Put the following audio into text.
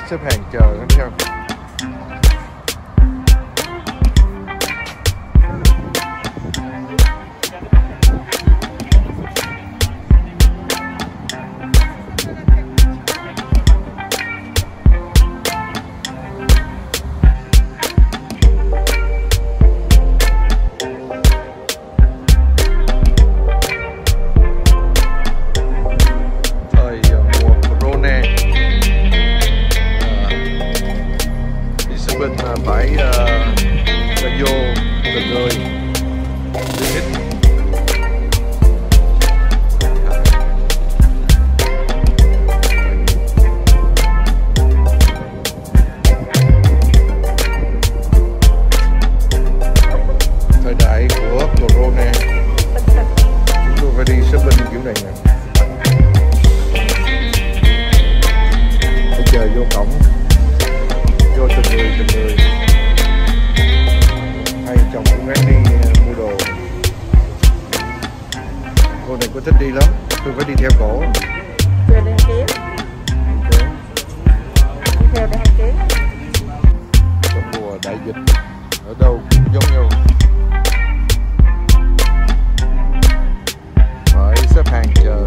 xếp hàng chờ lắm sao. Bên phải ra vô từng người đi hít. Thời đại của Corona chúng tôi phải đi shopping kiểu này nè, phải chờ vô cổng, vô từng người. Hai chồng cũng gắng đi mua đồ. Cô này có thích đi lắm, tôi phải đi theo cổ. Chưa đi kiếm. Đi theo để ăn kiếm. Trong mùa đại dịch ở đâu cũng giống nhau, phải xếp hàng chờ.